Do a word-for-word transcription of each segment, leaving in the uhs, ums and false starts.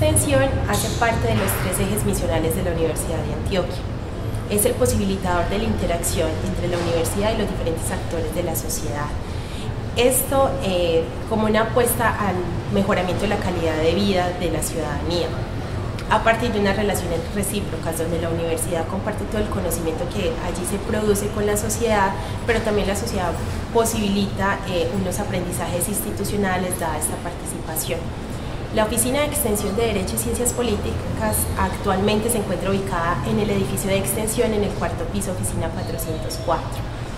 extensión hace parte de los tres ejes misionales de la Universidad de Antioquia. Es el posibilitador de la interacción entre la universidad y los diferentes actores de la sociedad. Esto eh, como una apuesta al mejoramiento de la calidad de vida de la ciudadanía, a partir de unas relaciones recíprocas donde la universidad comparte todo el conocimiento que allí se produce con la sociedad, pero también la sociedad posibilita eh, unos aprendizajes institucionales dada esta participación. La Oficina de Extensión de Derecho y Ciencias Políticas actualmente se encuentra ubicada en el edificio de extensión en el cuarto piso, oficina cuatrocientos cuatro.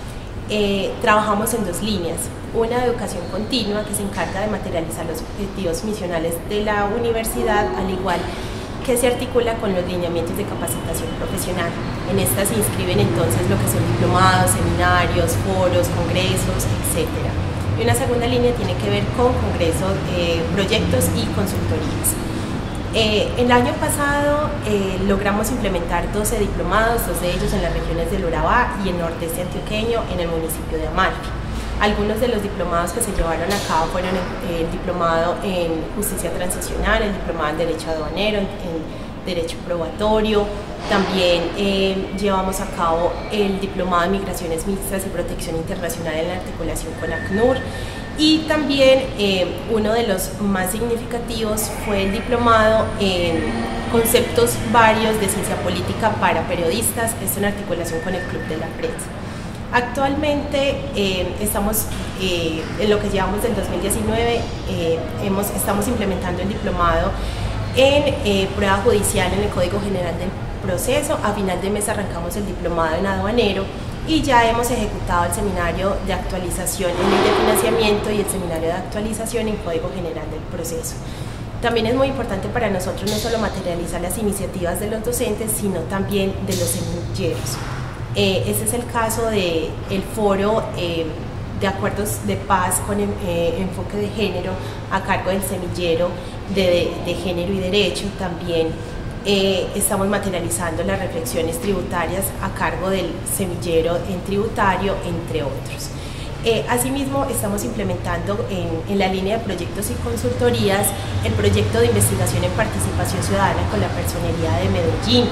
Eh, trabajamos en dos líneas, una de educación continua que se encarga de materializar los objetivos misionales de la universidad, al igual que se articula con los lineamientos de capacitación profesional. En esta se inscriben entonces lo que son diplomados, seminarios, foros, congresos, etcétera. Y una segunda línea tiene que ver con congresos, eh, proyectos y consultorías. Eh, el año pasado eh, logramos implementar doce diplomados, dos de ellos en las regiones del Urabá y el nordeste antioqueño en el municipio de Amalfi. Algunos de los diplomados que se llevaron a cabo fueron el, el diplomado en justicia transicional, el diplomado en derecho aduanero, en, en derecho probatorio. También eh, llevamos a cabo el diplomado en migraciones mixtas y protección internacional en la articulación con ACNUR. Y también eh, uno de los más significativos fue el diplomado en conceptos varios de ciencia política para periodistas, esto en articulación con el Club de la Prensa. Actualmente eh, estamos, eh, en lo que llevamos del dos mil diecinueve, eh, hemos, estamos implementando el diplomado en eh, prueba judicial en el Código General del Proceso. A final de mes arrancamos el diplomado en aduanero y ya hemos ejecutado el seminario de actualización en ley de financiamiento y el seminario de actualización en Código General del Proceso. También es muy importante para nosotros no solo materializar las iniciativas de los docentes, sino también de los semilleros. Eh, este es el caso del foro eh, de acuerdos de paz con eh, enfoque de género a cargo del semillero de, de, de género y derecho. También eh, estamos materializando las reflexiones tributarias a cargo del semillero en tributario, entre otros. Eh, asimismo, estamos implementando en, en la línea de proyectos y consultorías el proyecto de investigación en participación ciudadana con la Personería de Medellín.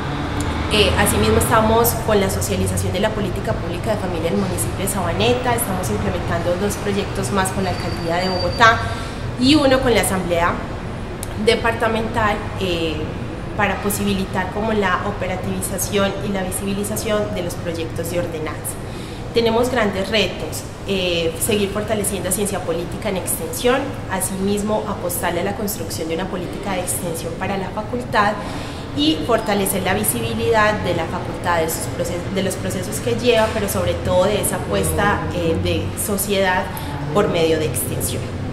Eh, asimismo estamos con la socialización de la política pública de familia en el municipio de Sabaneta, estamos implementando dos proyectos más con la alcaldía de Bogotá y uno con la asamblea departamental eh, para posibilitar como la operativización y la visibilización de los proyectos de ordenanza. Tenemos grandes retos, eh, seguir fortaleciendo la ciencia política en extensión, asimismo apostarle a la construcción de una política de extensión para la facultad y fortalecer la visibilidad de la facultad, de, sus procesos, de los procesos que lleva, pero sobre todo de esa apuesta eh, de sociedad por medio de extensión.